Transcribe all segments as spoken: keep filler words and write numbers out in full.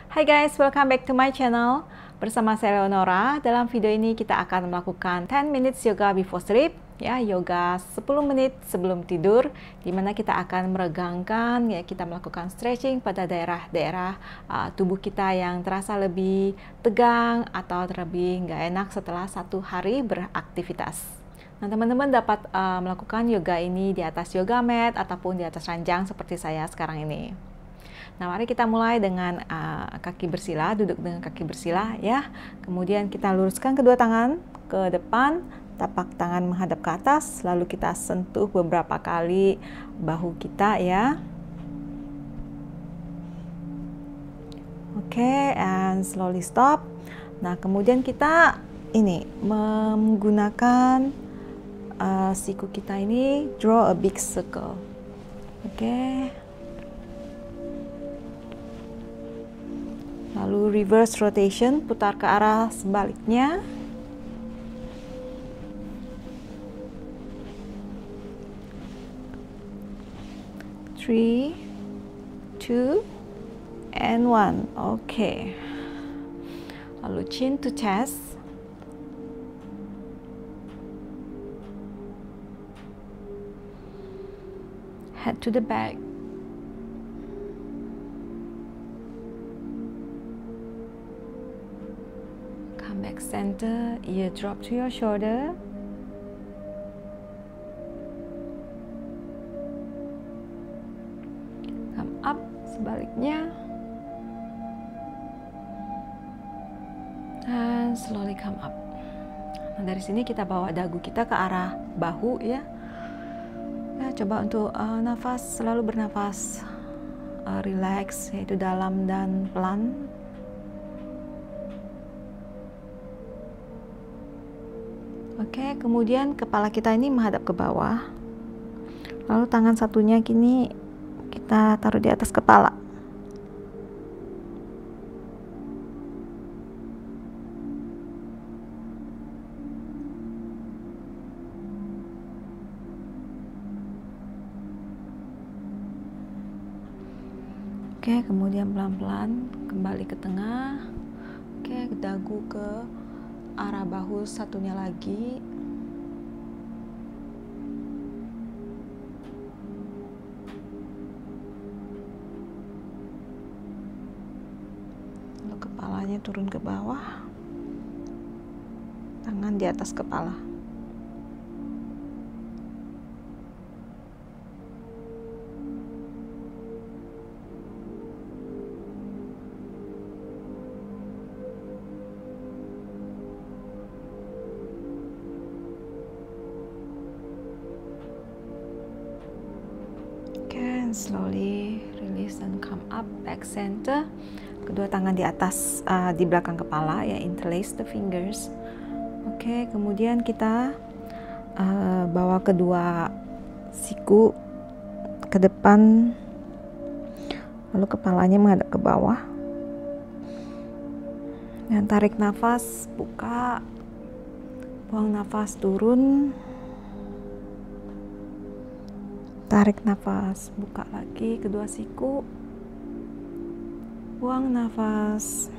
Hai guys, welcome back to my channel. Bersama saya Leonora. Dalam video ini kita akan melakukan ten minutes yoga before sleep, ya, yoga sepuluh menit sebelum tidur, di mana kita akan meregangkan, ya, kita melakukan stretching pada daerah-daerah uh, tubuh kita yang terasa lebih tegang atau lebih nggak enak setelah satu hari beraktivitas. Nah, teman-teman dapat uh, melakukan yoga ini di atas yoga mat ataupun di atas ranjang seperti saya sekarang ini. Nah, mari kita mulai dengan uh, kaki bersila, duduk dengan kaki bersila, ya. Kemudian kita luruskan kedua tangan ke depan, tapak tangan menghadap ke atas, lalu kita sentuh beberapa kali bahu kita, ya. Oke, okay, and slowly stop. Nah, kemudian kita ini menggunakan uh, siku kita ini, draw a big circle. Oke. Okay. Lalu reverse rotation, putar ke arah sebaliknya. Three, two, and one. Oke. Okay. Lalu chin to chest. Head to the back. Back center, ear drop to your shoulder. Come up, sebaliknya. Dan slowly come up. Nah, dari sini kita bawa dagu kita ke arah bahu, ya. Ya, coba untuk uh, nafas, selalu bernafas uh, relax, yaitu dalam dan pelan. Oke, kemudian kepala kita ini menghadap ke bawah. Lalu tangan satunya kini kita taruh di atas kepala. Oke, kemudian pelan-pelan kembali ke tengah. Oke, dagu ke arah bahu satunya lagi. Lalu kepalanya turun ke bawah. Tangan di atas kepala. Slowly release and come up, back center. Kedua tangan di atas, uh, di belakang kepala, ya, interlace the fingers. Oke, okay, kemudian kita uh, bawa kedua siku ke depan, lalu kepalanya menghadap ke bawah. Dan tarik nafas, buka, buang nafas, turun. Tarik nafas, buka lagi kedua siku, buang nafas,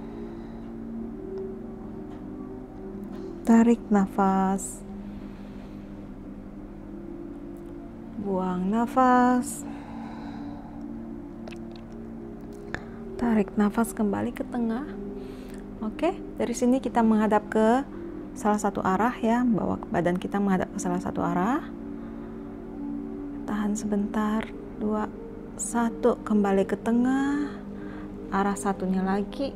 tarik nafas, buang nafas, tarik nafas, kembali ke tengah. Oke, dari sini kita menghadap ke salah satu arah, ya, bawa badan kita menghadap ke salah satu arah. Tahan sebentar, dua, satu, kembali ke tengah, arah satunya lagi,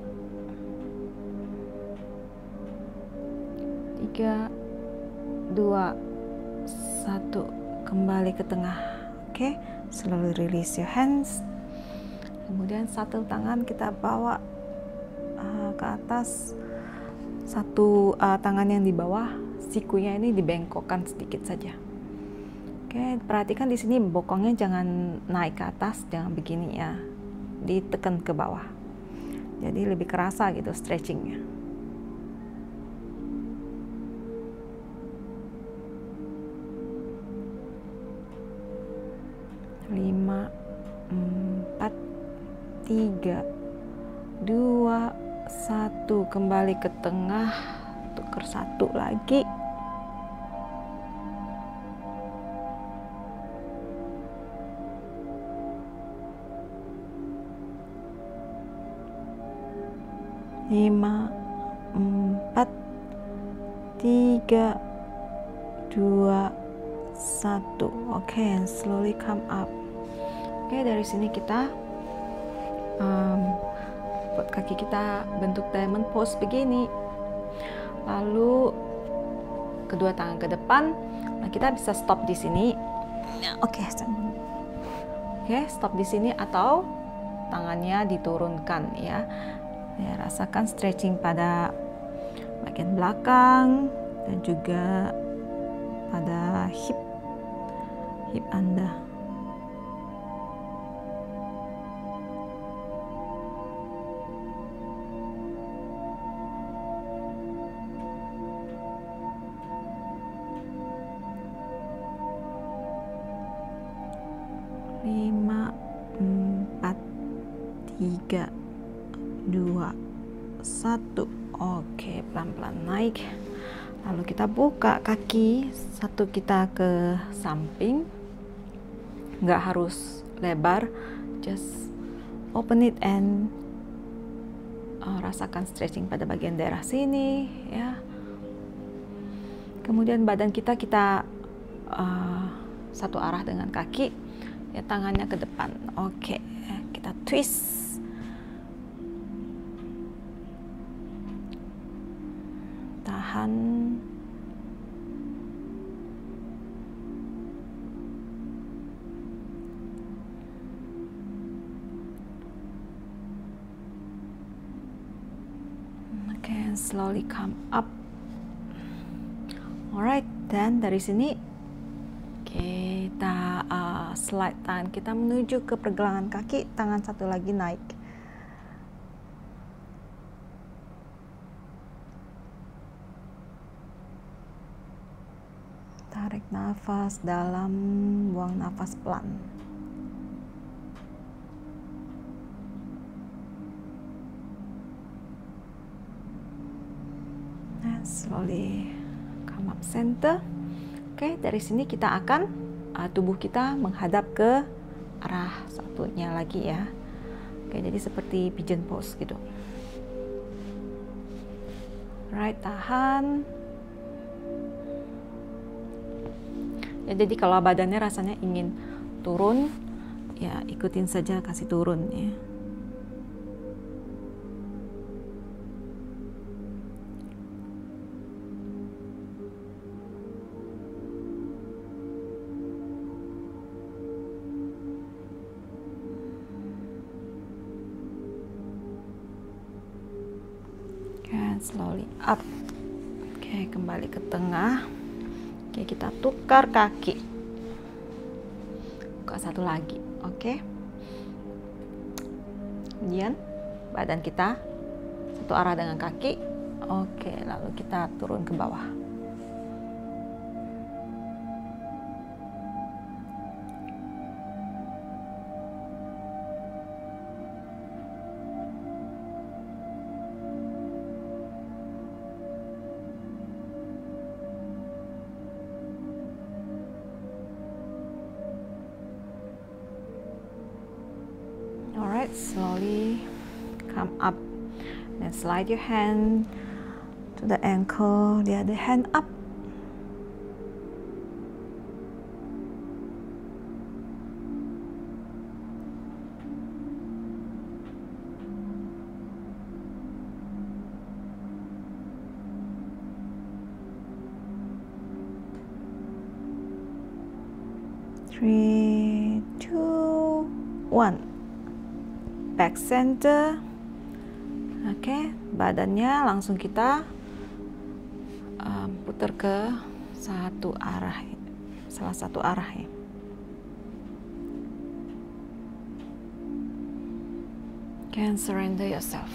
tiga, dua, satu, kembali ke tengah. Oke, slowly release your hands. Kemudian satu tangan kita bawa uh, ke atas, satu uh, tangan yang di bawah, sikunya ini dibengkokkan sedikit saja. Oke, perhatikan di sini bokongnya jangan naik ke atas, jangan begini, ya, ditekan ke bawah. Jadi lebih kerasa gitu stretchingnya. Lima, empat, tiga, dua, satu. Kembali ke tengah, tukar satu lagi. Lima, empat, tiga, dua, satu. Oke, okay, and slowly come up. Oke, okay, dari sini kita um, buat kaki kita bentuk diamond pose begini. Lalu kedua tangan ke depan. Nah, kita bisa stop di sini. Oke, okay, oke, okay, stop di sini atau tangannya diturunkan ya. Ya, rasakan stretching pada bagian belakang dan juga pada hip hip Anda. Lima, empat, tiga, dua, satu. Oke, pelan-pelan naik. Lalu kita buka kaki, satu kita ke samping. Nggak harus lebar, just open it and uh, rasakan stretching pada bagian daerah sini ya. Kemudian badan kita kita uh, satu arah dengan kaki, ya, tangannya ke depan. Oke, kita twist. Tahan. Oke, okay, slowly come up. Alright, dan dari sini kita uh, slide tangan kita menuju ke pergelangan kaki, tangan satu lagi naik. Tarik nafas dalam, buang nafas pelan. And slowly come up center. Oke, dari sini kita akan uh, tubuh kita menghadap ke arah satunya lagi ya. Oke, jadi seperti pigeon pose gitu. Right, tahan. Ya, jadi kalau badannya rasanya ingin turun, ya ikutin saja, kasih turun ya. Slowly up. Oke, kembali ke tengah. Oke, kita tukar kaki. Buka satu lagi. Oke. Kemudian badan kita satu arah dengan kaki. Oke, lalu kita turun ke bawah. Slowly come up and slide your hand to the ankle, the other hand up. Three, two, one. Back center. Oke, okay, badannya langsung kita um, putar ke satu arah, salah satu arah ya. Can surrender yourself.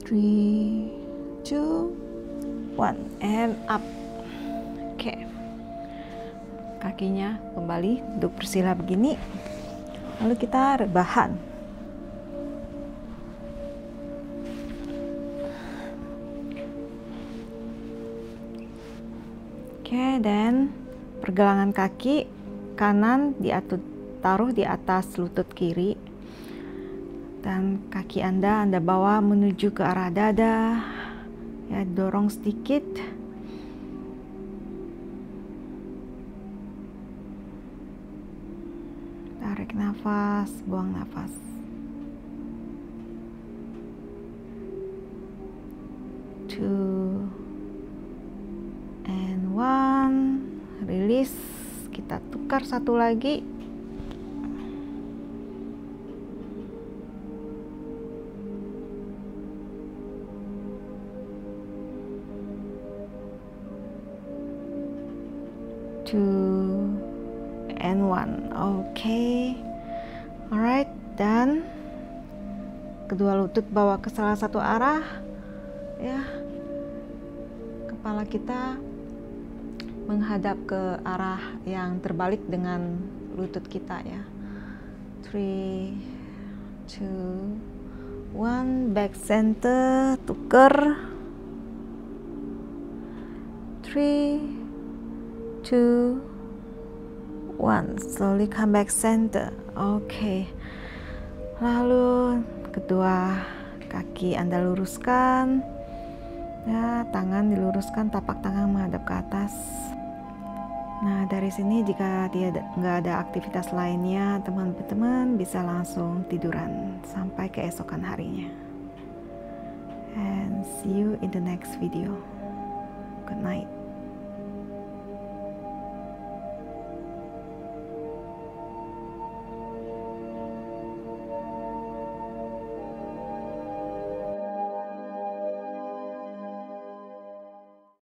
three, two, one, and up. Oke, okay. Kakinya kembali duduk bersila begini, lalu kita rebahan. Oke, okay, dan pergelangan kaki kanan diatur taruh di atas lutut kiri, dan kaki Anda Anda bawa menuju ke arah dada, ya, dorong sedikit. Tarik nafas, buang nafas. Two and one, rilis. Kita tukar satu lagi. Two and one. Oke, okay. Alright, dan kedua lutut bawa ke salah satu arah, ya. Kepala kita menghadap ke arah yang terbalik dengan lutut kita, ya. Three, two, one, back center, tuker. Three, two, one, slowly come back center. Oke, okay. Lalu kedua kaki Anda luruskan, ya, tangan diluruskan, tapak tangan menghadap ke atas. Nah, dari sini jika tidak nggak ada aktivitas lainnya, teman-teman bisa langsung tiduran sampai keesokan harinya. And see you in the next video. Good night.